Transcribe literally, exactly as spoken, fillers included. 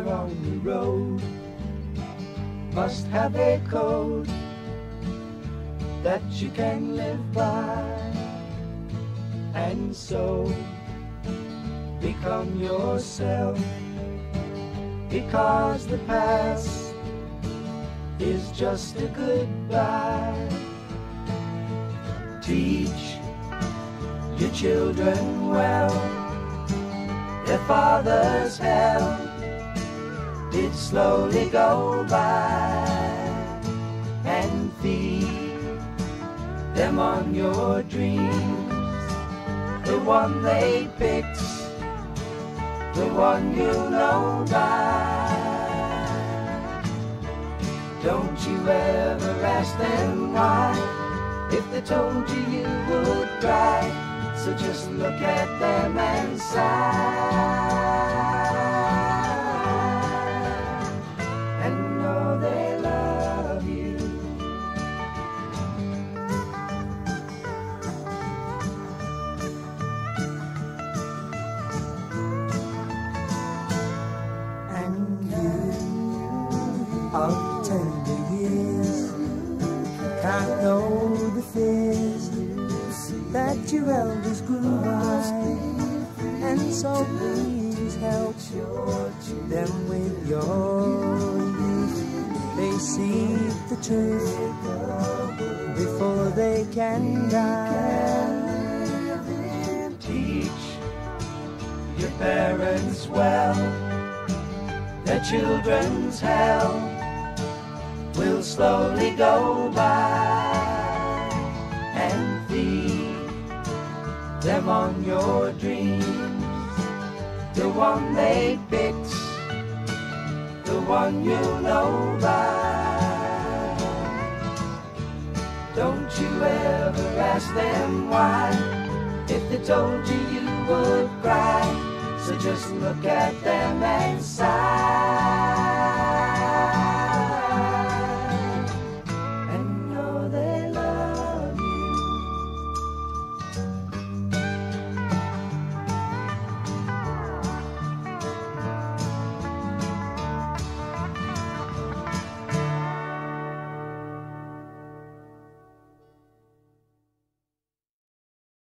are on the road must have a code that you can live by, and so become yourself, because the past is just a goodbye. Teach your children well, their father's hell did slowly go by, and feed them on your dreams, the one they picked, the one you know by. Don't you ever ask them why, if they told you you would cry. So just look at them and sigh, and know they love you. And you of tender years can't know the fears that your elders grew by, and so please help them with your youth. They seek the truth before they can die. Teach your parents well, their children's hell will slowly go by, and feed them on your dreams, the one they picked, the one you know by. Don't you ever ask them why, if they told you you would cry. So just look at them and sigh.